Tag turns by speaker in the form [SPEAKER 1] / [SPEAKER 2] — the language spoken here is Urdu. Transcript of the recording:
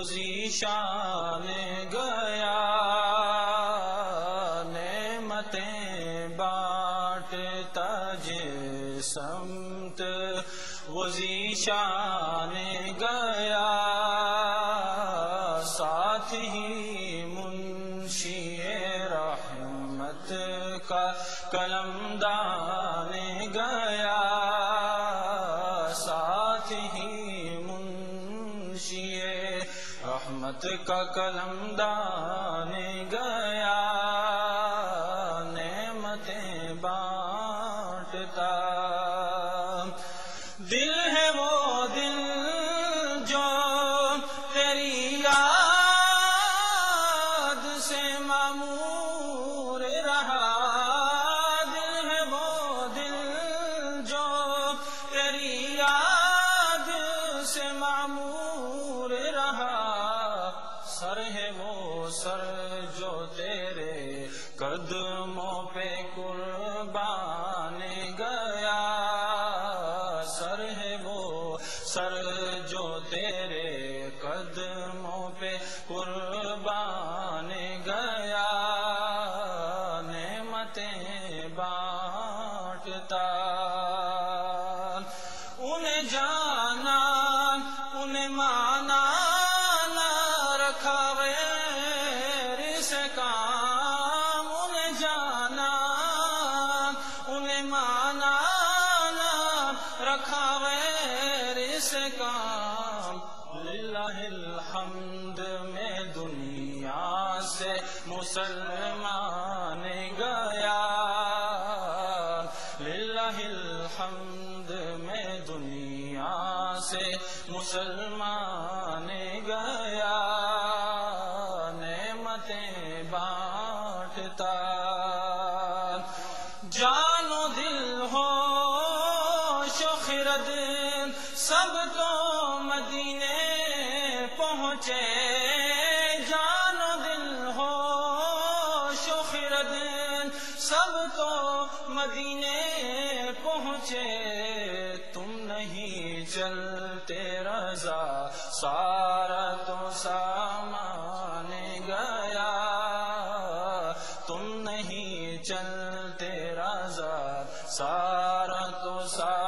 [SPEAKER 1] ذیشان گیا، نعمتیں بانٹتا جس سمت وہ ذیشان گیا، ساتھ ہی منشی رحمت کا قلمدان گیا، ساتھ ہی منشی رحمت کا قلمدان گیا، نعمتیں بانٹتا۔ دل ہے وہ دل جو تیری یاد سے معمور رہا، دل ہے وہ دل جو تیری یاد سے معمور رہا، سر ہے وہ سر جو تیرے قدموں پہ قربان گیا، سر ہے وہ سر جو تیرے قدموں پہ قربان گیا، نعمتیں بانٹتا۔ انہیں جانا انہیں مانا نہ رکھا غیر سے کام، انہیں جانا انہیں مانا نہ رکھا غیر سے کام، للہ الحمد میں دنیا سے مسلمان گیا، للہ الحمد میں دنیا سے مسلمان گیا، نعمتیں بانٹتا۔ جان و دل ہو خرد سب تو مدینے پہنچے، جان و دل ہو خرد سب تو مدینے پہنچے، تم نہیں چلتے رضا سارا تو سامان گیا، تم نہیں چلتے رضا سارا تو سامان